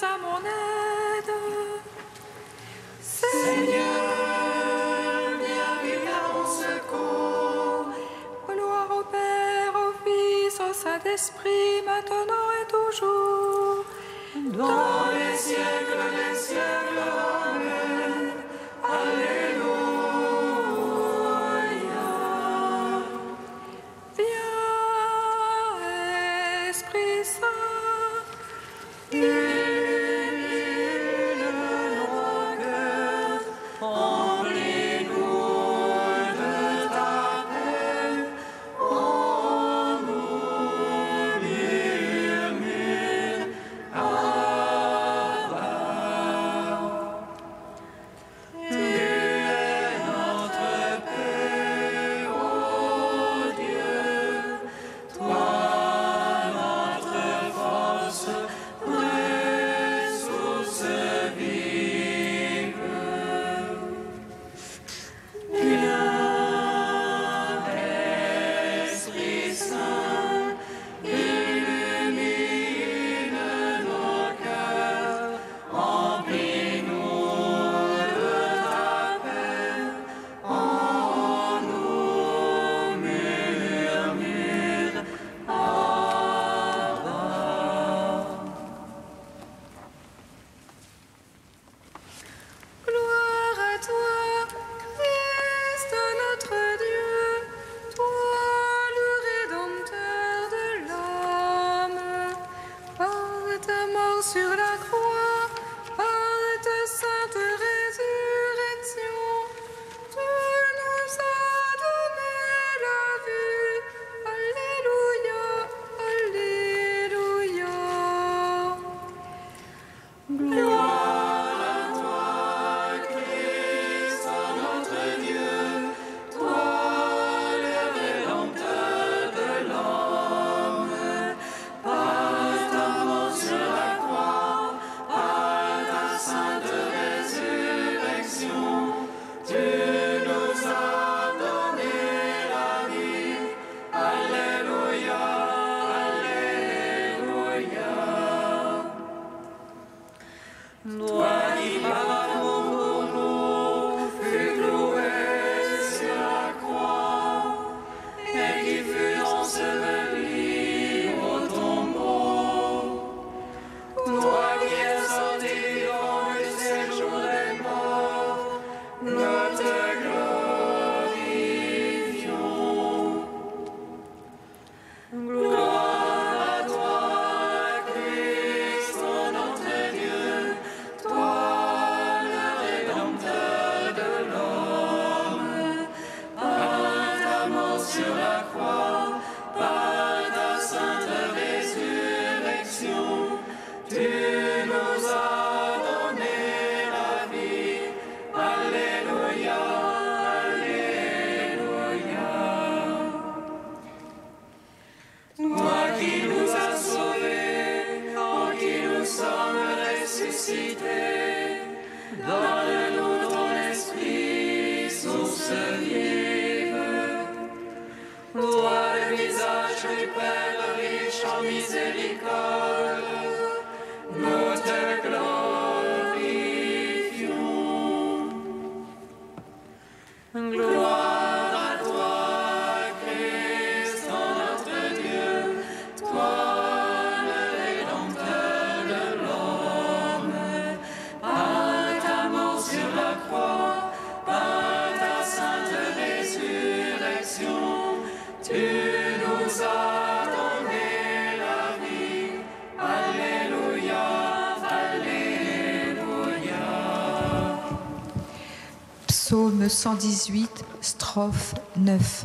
à mon aide. Seigneur, viens vite à mon secours. Gloire au Père, au Fils, au Saint-Esprit, maintenant et toujours. Dans les siècles des siècles, Amen. Alléluia. Viens, Esprit Saint, Illumine nos cœurs, remplis-nous de ta paix. En nous murmure Abba. Tu es notre paix, ô Dieu, toi notre force, vraie source vive. Viens, Esprit Saint, illumine nos cœurs, remplis-nous de ta paix. En nous murmure Abba. gloire à toi, Christ notre Dieu, toi le Rédempteur de l'homme. Par ta mort sur la croix, par ta sainte résurrection, tu nous as donné la vie. Alléluia, Alléluia. Gloire à toi, Christ, notre Dieu, toi le Rédempteur de l'homme. Par ta mort sur la croix, par ta sainte résurrection, tu nous as donné la vie. Alléluia, Alléluia. Toi qui par amour pour nous fus cloué sur la croix et qui fut enseveli au tombeau, toi qui es sorti vivant du séjour des morts, nous te glorifions. Gloire à toi, Christ, notre Dieu, toi le Rédempteur de l'homme. Par ta mort sur la croix, par ta sainte résurrection, tu nous as donné la vie. Alléluia, Alléluia. Toi qui nous as sauvés, en qui nous sommes ressuscités, donne-nous ton esprit, source vive. Toi le visage du Père riche en miséricorde, nous te glorifions. Gloire à toi, Christ, notre Dieu, toi le Rédempteur de l'homme. Par ta mort sur la croix, par ta sainte résurrection, tu nous as donné la vie. Alléluia, Alléluia. Psaume 118, strophe 9.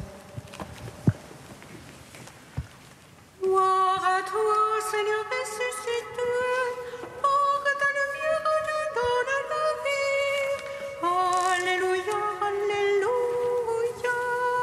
Gloire à toi, Seigneur ressuscité, pour que ta lumière nous donne la vie. Alléluia, Alléluia.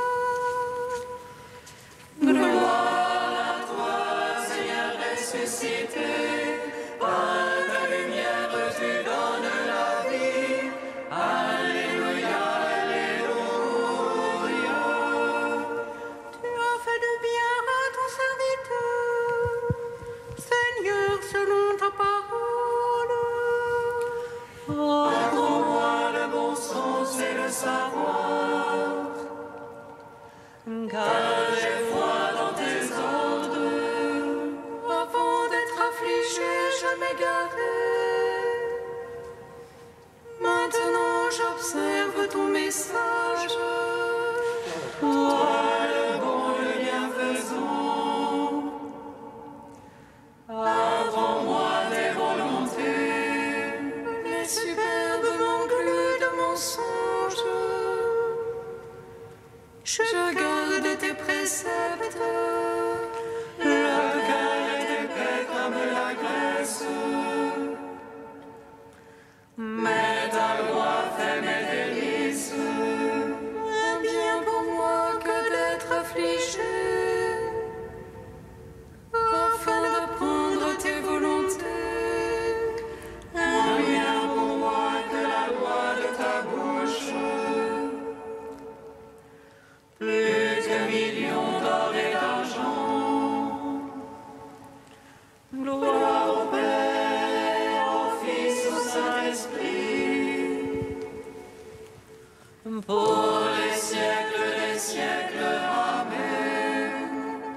Gloire à toi, Seigneur ressuscité, par ta lumière tu donnes la vie. Alléluia, Alléluia. Tu as fait du bien à ton serviteur. car j'ai foi dans tes ordres. Avant d'être affligé, je m'égarais. Maintenant, j'observe ton message. Toi, le bon, le bienfaisant, apprends-moi tes volontés. Les superbes m'engluent de mensonges. Je garde tes préceptes. Le cœur est épais comme la graisse, mais ta loi fait mes délices. Un bien pour moi que d'être affligé, afin d'apprendre tes volontés. Un bien pour moi que la loi de ta bouche, plus que millions d'or et d'argent. Gloire au Père, au Fils, au Saint-Esprit, pour les siècles des siècles. Amen.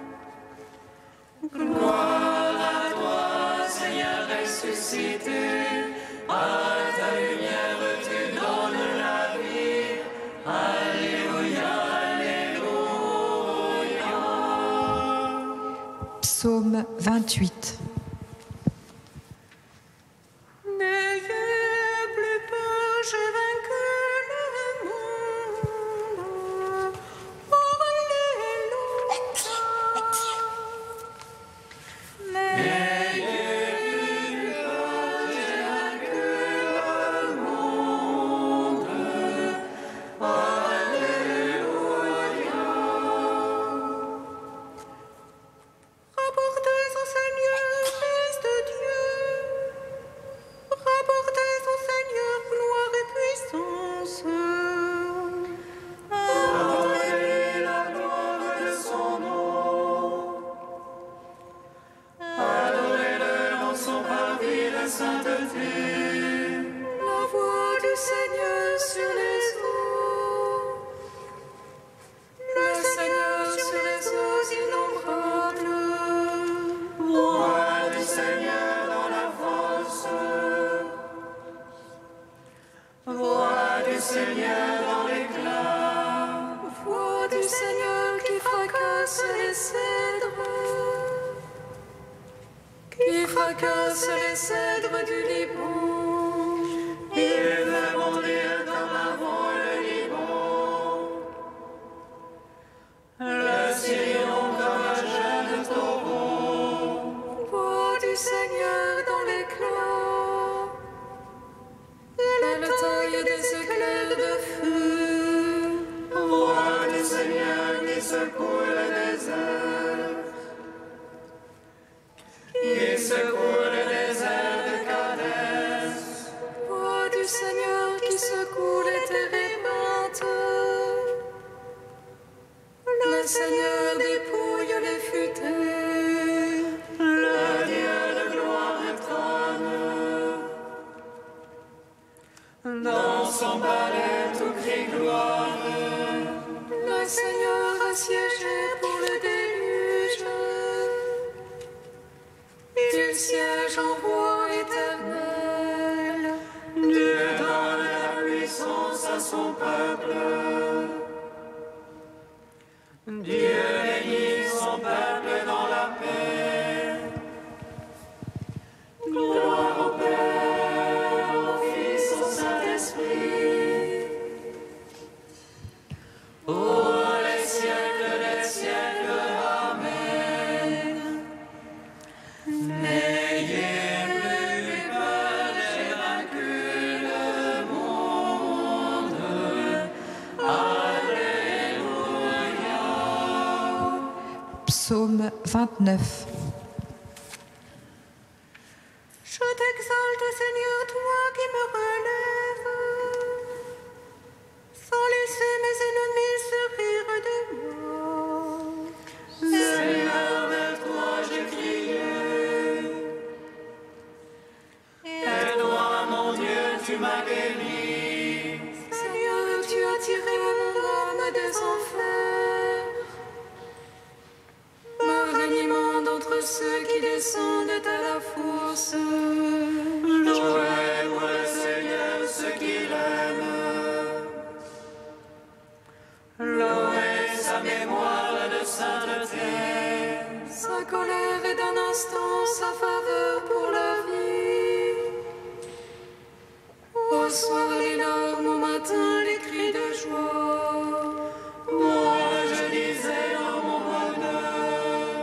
Gloire à toi, Seigneur ressuscité, à ta lumière tu donnes la vie. Alléluia, Alléluia. Psaume 28. N'ayez plus peur, j'ai vaincu le monde. Alléluia. N'ayez plus peur, j'ai vaincu le monde. Alléluia. Rapportez au Seigneur, Fils de Dieu. Rapportez au Seigneur gloire et puissance. Adorez la gloire de son nom. Adorez-le dans son parvis de sainteté. La voix du Seigneur sur les eaux. Le Seigneur sur les eaux innombrables. Voix du Seigneur dans la fosse. Voix du Seigneur dans l'éclat. Voix du Seigneur qui fracasse les cèdres. Qui fracasse les cèdres du Liban. Il fait bondir comme avant le Liban. Le sillon comme un jeune taureau. Voix du Seigneur dans l'éclat. Elle taille des éclairs de feu. Voix du Seigneur qui secoue le désert. Qui secoue le désert de Kadès. Voix du Seigneur qui secoue les terres épeintes. Le Seigneur dépouille les futés. Le Dieu de gloire trône. Dans son palais tout crie gloire. Le Seigneur a siégé pour le déluge. Il siège en roi éternel. Dieu donne la puissance à son peuple. Dieu bénit son peuple dans la paix. Gloire au Père, au Fils, au Saint-Esprit. Pour les siècles des siècles. Amen. N'ayez plus peur, j'ai vaincu le monde. Alléluia. Psaume 29. Je t'exalte, Seigneur, toi qui me relèves, sans laisser mes ennemis se rire de moi. Seigneur, vers toi j'ai crié. Et toi, mon Dieu, tu m'as guéri. Seigneur, tu as tiré mon âme des enfers. ceux qui descendent à la fosse. Louez pour le Seigneur ceux qui l'aiment. Louez sa mémoire de sainteté. Sa colère est d'un instant, sa faveur pour la vie. Au soir les larmes, au matin les cris de joie. Moi je disais dans mon bonheur,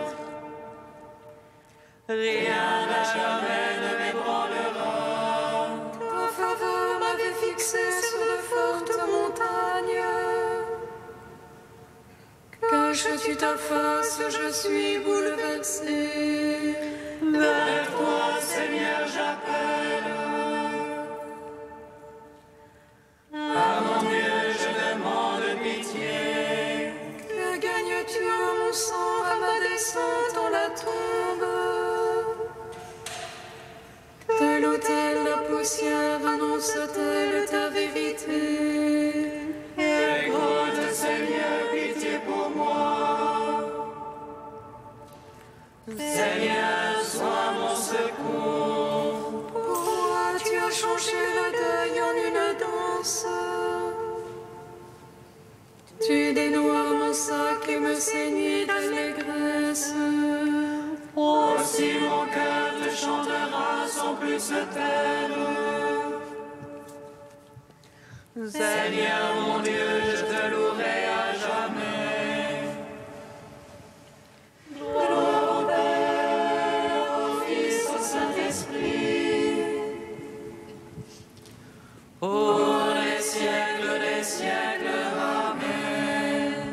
rien n'a jamais ne m'ébranlera. Ta faveur m'avait fixé sur de fortes montagnes. Caches-tu ta face, je suis bouleversé. Vers toi, Seigneur, j'appelle. À mon Dieu, je demande pitié. Que gagnes-tu à mon sang, à ma descente dans la tombe? Telle ou telle la poussière annonce-t-elle ta vérité? Écoute, Seigneur, pitié pour moi. Seigneur, sois mon secours. Pourquoi tu as changé le deuil en une danse? Tu dénoies mon sac et me saignes d'allégresse. Aussi mon cœur te chantera sans plus se taire. Seigneur mon Dieu, je te louerai à jamais. Gloire au Père, au Fils, au Saint-Esprit, pour les siècles des siècles. Amen.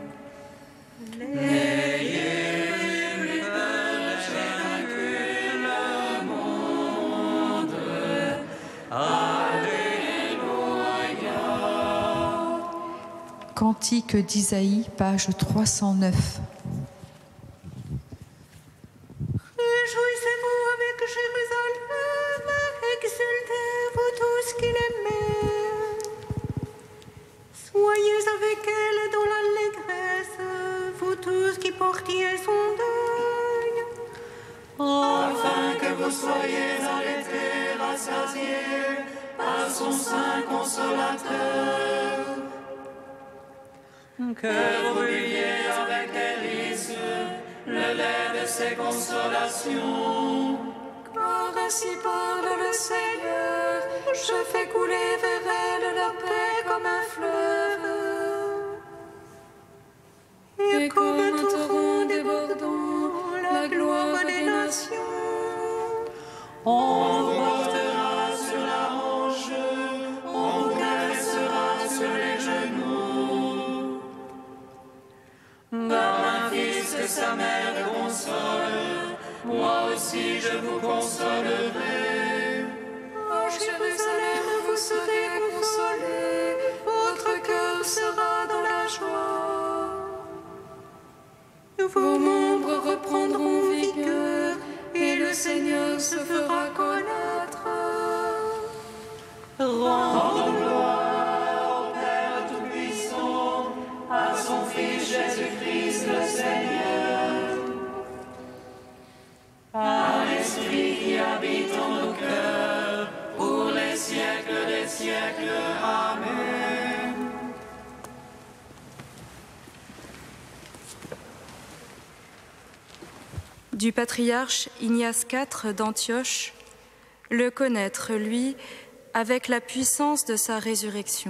N'ayez plus peur, j'ai vaincu le monde. Alléluia. Cantique d'Isaïe, page 309. Réjouissez-vous avec Jérusalem, exultez vous tous qui l'aimez. Soyez avec elle dans l'allégresse, vous tous qui portiez son deuil. Afin que vous soyez en l'été rassasiés par son sein consolateur. Que vous buviez avec délice le lait de ses consolations. Car ainsi parle le Seigneur, je fais couler vers elle la paix comme un fleuve. Et comme un torrent débordant, la gloire des nations. On vous portera sur la hanche, on vous caressera sur les genoux. Comme un fils que sa mère console, moi aussi je vous consolerai. À Jérusalem, vous serez consolés, votre cœur sera dans la joie. Vos membres reprendront vigueur, et le Seigneur se fera connaître. Rendons gloire au Père Tout-Puissant, à son Fils Jésus-Christ le Seigneur, à l'Esprit qui habite en nos cœurs, pour les siècles des siècles. Amen. Du patriarche Ignace IV d'Antioche, le connaître, lui, avec la puissance de sa résurrection.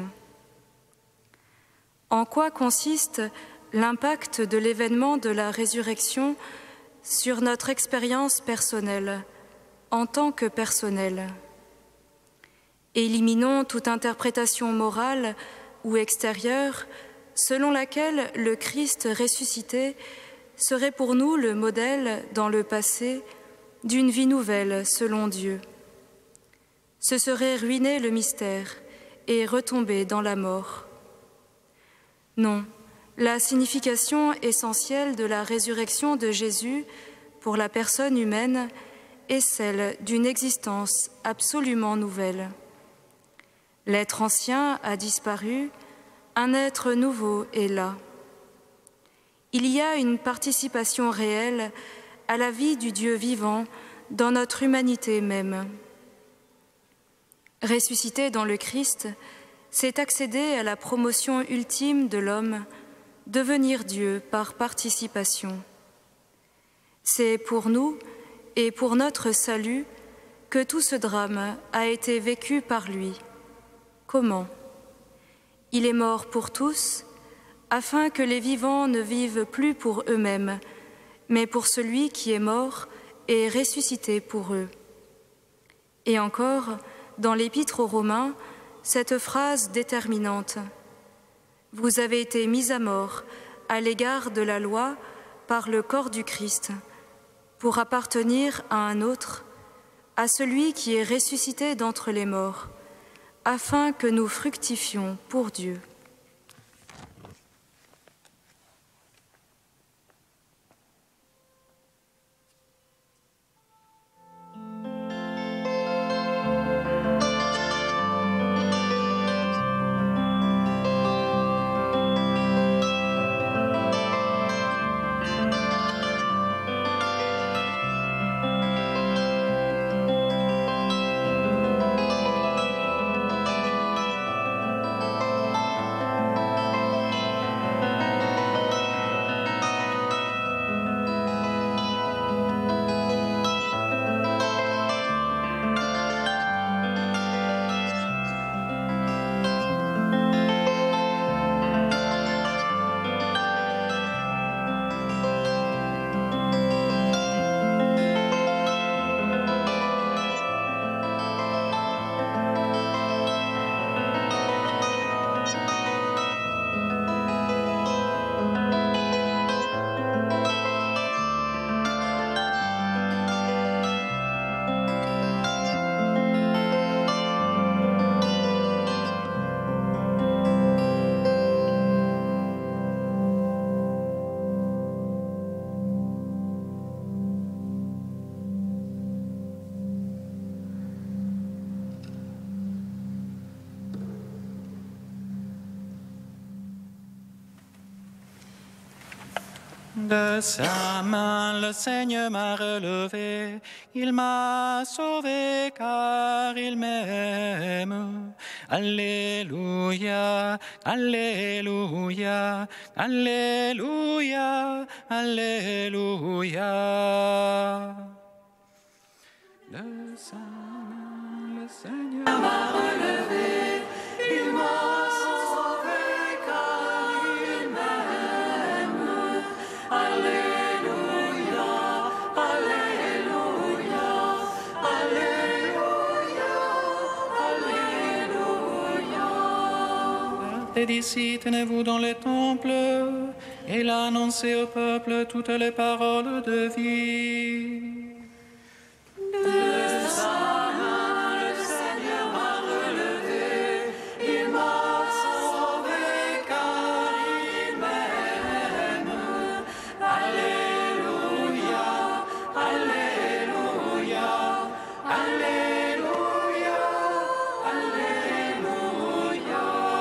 En quoi consiste l'impact de l'événement de la résurrection sur notre expérience personnelle, en tant que personnelle? Éliminons toute interprétation morale ou extérieure selon laquelle le Christ ressuscité serait pour nous le modèle dans le passé d'une vie nouvelle selon Dieu. Ce serait ruiner le mystère et retomber dans la mort. Non, la signification essentielle de la résurrection de Jésus pour la personne humaine est celle d'une existence absolument nouvelle. L'être ancien a disparu, un être nouveau est là. Il y a une participation réelle à la vie du Dieu vivant dans notre humanité même. Ressusciter dans le Christ, c'est accéder à la promotion ultime de l'homme, devenir Dieu par participation. C'est pour nous et pour notre salut que tout ce drame a été vécu par lui. Comment ? Il est mort pour tous, afin que les vivants ne vivent plus pour eux-mêmes, mais pour celui qui est mort et ressuscité pour eux. Et encore, dans l'Épître aux Romains, cette phrase déterminante « Vous avez été mis à mort à l'égard de la loi par le corps du Christ, pour appartenir à un autre, à celui qui est ressuscité d'entre les morts, afin que nous fructifions pour Dieu. » De sa main, le Seigneur m'a relevé, il m'a sauvé car il m'aime. Alléluia, Alléluia, Alléluia, Alléluia. De sa main, le Seigneur m'a relevé, il m'a sauvé car il m'aime. Alléluia, Alléluia, Alléluia, Alléluia. Et d'ici, tenez-vous dans les temples, et là annoncez au peuple toutes les paroles de vie. De sa main, le Seigneur m'a relevé, il m'a sauvé car il m'aime. Alléluia, Alléluia, Alléluia, Alléluia.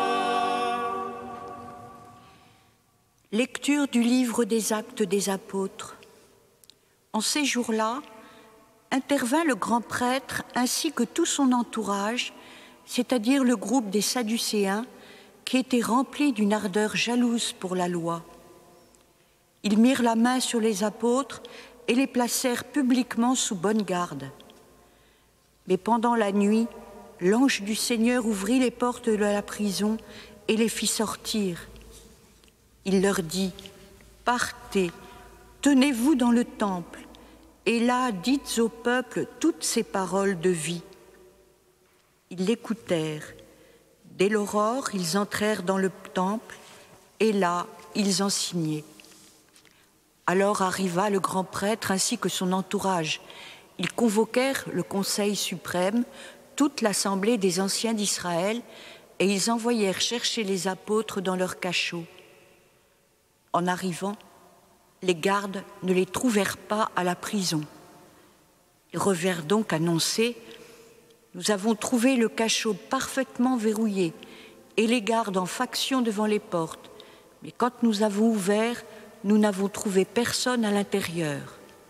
Lecture du livre des Actes des Apôtres. En ces jours-là, intervint le grand prêtre ainsi que tout son entourage, c'est-à-dire le groupe des Sadducéens, qui étaient remplis d'une ardeur jalouse pour la loi. Ils mirent la main sur les apôtres et les placèrent publiquement sous bonne garde. Mais pendant la nuit, l'ange du Seigneur ouvrit les portes de la prison et les fit sortir. Il leur dit « Partez, tenez-vous dans le temple, et là dites au peuple toutes ces paroles de vie. » Ils l'écoutèrent. Dès l'aurore, ils entrèrent dans le temple, et là, ils enseignaient. Alors arriva le grand prêtre ainsi que son entourage. Ils convoquèrent le Conseil suprême, toute l'assemblée des anciens d'Israël, et ils envoyèrent chercher les apôtres dans leur cachot. En arrivant, les gardes ne les trouvèrent pas à la prison. Ils revinrent donc annoncer « Nous avons trouvé le cachot parfaitement verrouillé et les gardes en faction devant les portes, mais quand nous avons ouvert, nous n'avons trouvé personne à l'intérieur. »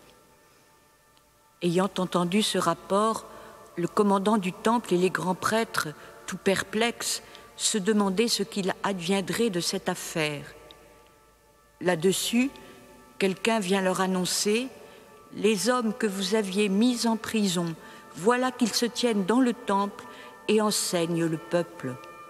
Ayant entendu ce rapport, le commandant du temple et les grands prêtres, tout perplexes, se demandaient ce qu'il adviendrait de cette affaire. Là-dessus, quelqu'un vient leur annoncer « Les hommes que vous aviez mis en prison, voilà qu'ils se tiennent dans le temple et enseignent le peuple. »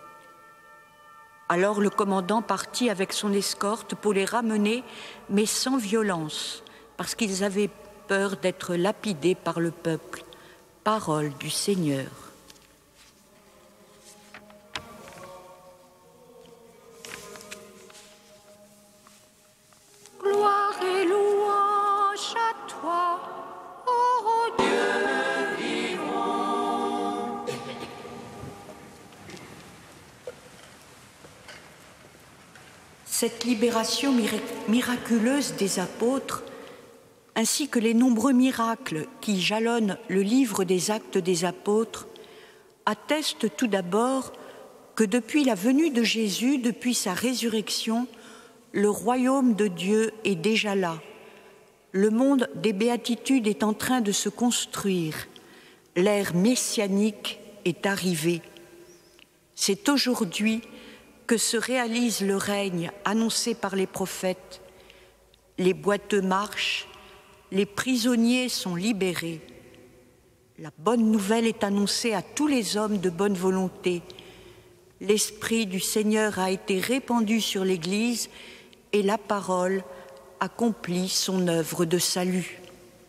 Alors le commandant partit avec son escorte pour les ramener, mais sans violence, parce qu'ils avaient peur d'être lapidés par le peuple. Parole du Seigneur. Gloire et louange à toi, ô Dieu vivant. Cette libération miraculeuse des apôtres, ainsi que les nombreux miracles qui jalonnent le livre des Actes des Apôtres, attestent tout d'abord que depuis la venue de Jésus, depuis sa résurrection, le royaume de Dieu est déjà là. Le monde des béatitudes est en train de se construire. L'ère messianique est arrivée. C'est aujourd'hui que se réalise le règne annoncé par les prophètes. Les boiteux marchent, les prisonniers sont libérés. La bonne nouvelle est annoncée à tous les hommes de bonne volonté. L'Esprit du Seigneur a été répandu sur l'Église et la parole accomplit son œuvre de salut.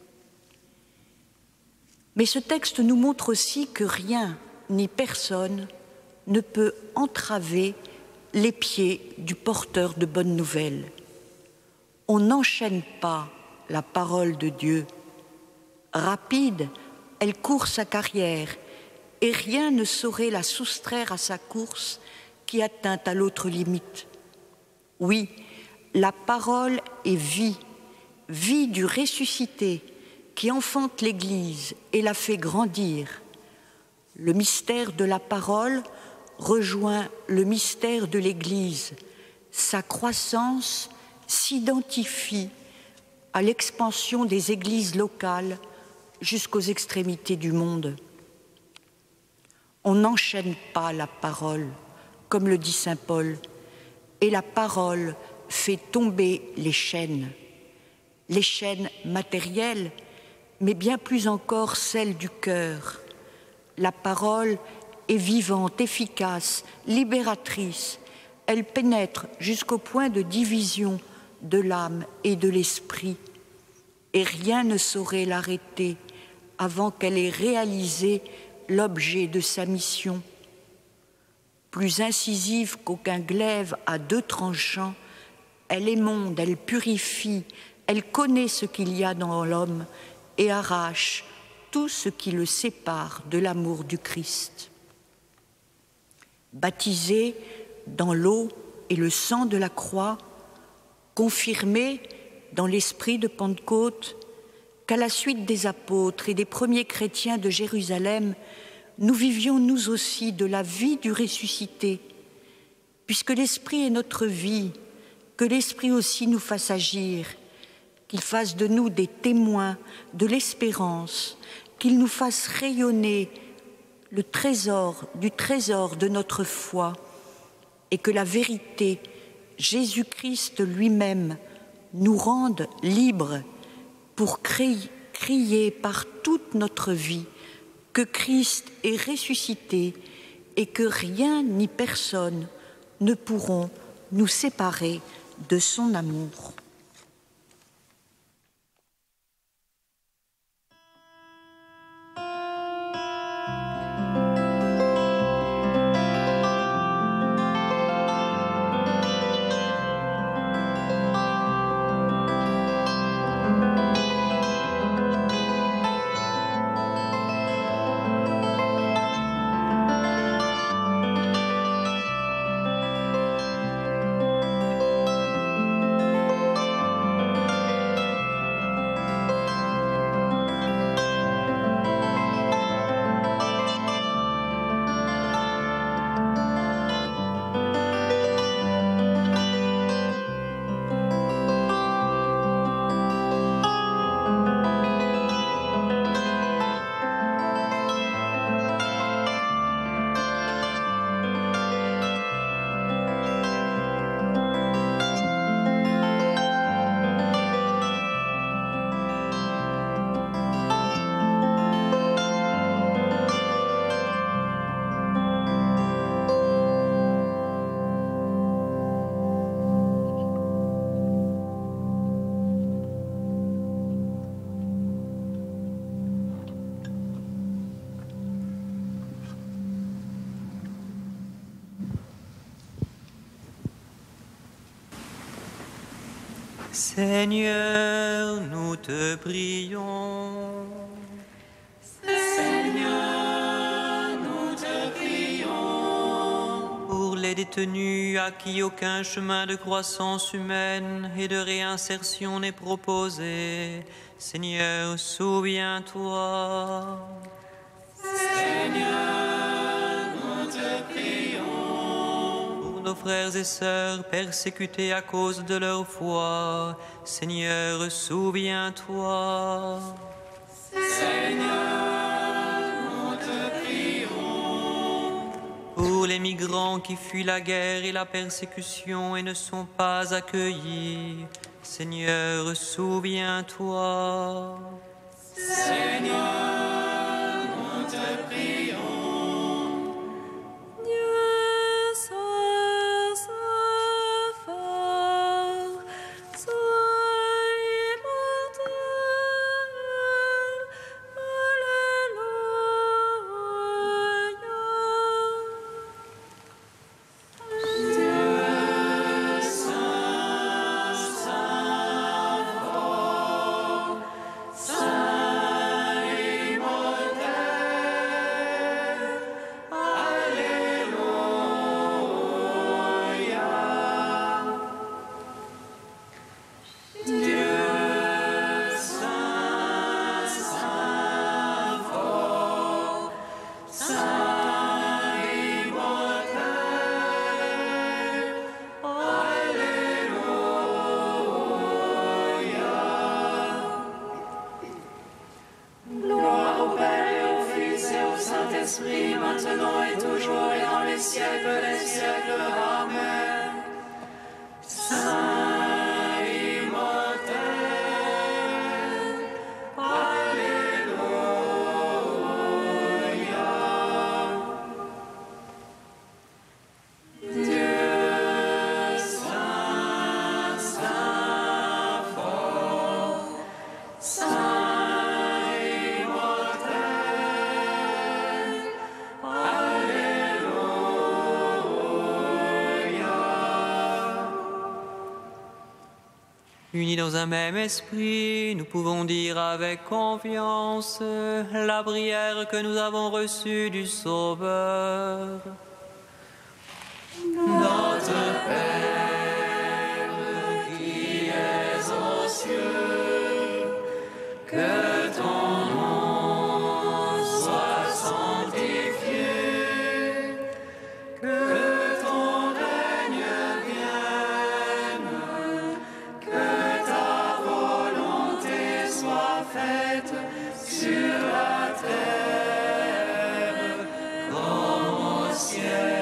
Mais ce texte nous montre aussi que rien ni personne ne peut entraver les pieds du porteur de bonnes nouvelles. On n'enchaîne pas la parole de Dieu. Rapide, elle court sa carrière, et rien ne saurait la soustraire à sa course qui atteint à l'autre limite. Oui, la parole est vie, vie du ressuscité qui enfante l'Église et la fait grandir. Le mystère de la parole rejoint le mystère de l'Église. Sa croissance s'identifie à l'expansion des églises locales jusqu'aux extrémités du monde. On n'enchaîne pas la parole, comme le dit saint Paul, et la parole fait tomber les chaînes matérielles, mais bien plus encore celles du cœur. La parole est vivante, efficace, libératrice. Elle pénètre jusqu'au point de division de l'âme et de l'esprit, et rien ne saurait l'arrêter avant qu'elle ait réalisé l'objet de sa mission. Plus incisive qu'aucun glaive à deux tranchants, elle émonde, elle purifie, elle connaît ce qu'il y a dans l'homme et arrache tout ce qui le sépare de l'amour du Christ. Baptisé dans l'eau et le sang de la croix, confirmé dans l'esprit de Pentecôte, qu'à la suite des apôtres et des premiers chrétiens de Jérusalem, nous vivions nous aussi de la vie du ressuscité, puisque l'Esprit est notre vie, que l'Esprit aussi nous fasse agir, qu'il fasse de nous des témoins de l'espérance, qu'il nous fasse rayonner le trésor de notre foi, et que la vérité, Jésus-Christ lui-même, nous rende libres pour crier par toute notre vie que Christ est ressuscité et que rien ni personne ne pourront nous séparer de son amour. Seigneur, nous te prions. Seigneur, nous te prions. Pour les détenus à qui aucun chemin de croissance humaine et de réinsertion n'est proposé, Seigneur, souviens-toi. Seigneur, nous te prions. Pour nos frères et sœurs persécutés à cause de leur foi, Seigneur, souviens-toi. Seigneur, nous te prions. Pour les migrants qui fuient la guerre et la persécution et ne sont pas accueillis, Seigneur, souviens-toi. Seigneur, nous te prions. Dieu soit fort, soit immortel. Alléluia. Dieu saint, saint fort, saint immortel. Alléluia. Dieu saint, saint fort, saint immortel. Alléluia. Gloire au Père et au Fils et au Saint-Esprit, maintenant et toujours et dans les siècles des siècles. Amen. Saint immortel. Alléluia. Dieu saint, saint fort, saint immortel. Alléluia. Unis dans un même esprit, nous pouvons dire avec confiance la prière que nous avons reçue du Sauveur. Notre Père qui es aux cieux, que ton nom soit sanctifié, que ton règne vienne, que ta volonté soit faite sur la terre comme au ciel.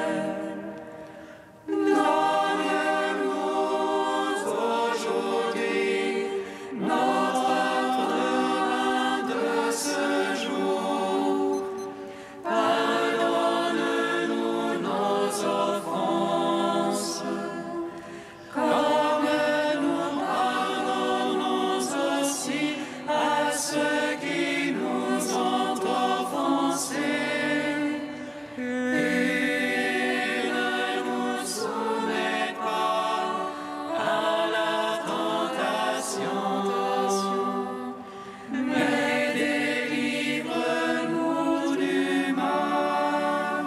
Donne-nous aujourd'hui notre pain de ce jour. Pardonne-nous nos offenses, comme nous pardonnons aussi à ceux qui nous ont offensés. Et ne nous soumets pas à la tentation, mais délivre-nous du mal.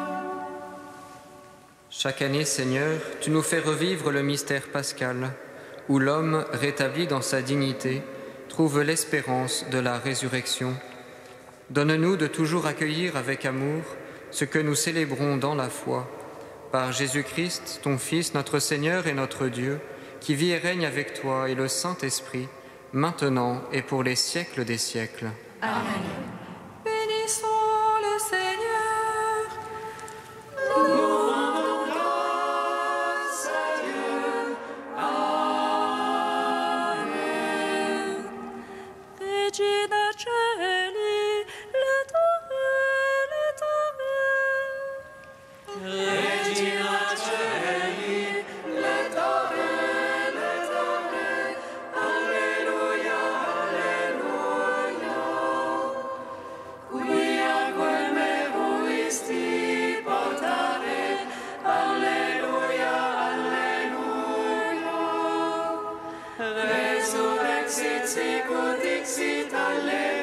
Chaque année, Seigneur, tu nous fais revivre le mystère pascal, où l'homme, rétabli dans sa dignité, trouve l'espérance de la résurrection. Donne-nous de toujours accueillir avec amour ce que nous célébrons dans la foi. Par Jésus-Christ, ton Fils, notre Seigneur et notre Dieu, qui vit et règne avec toi et le Saint-Esprit, maintenant et pour les siècles des siècles. Bénissons le Seigneur. Nous rendons grâce à Dieu. Amen. Regina Celi, Regina Celi, Lettore, Lettore. Alléluia, Alléluia. sit sicut dixit, Alleluia.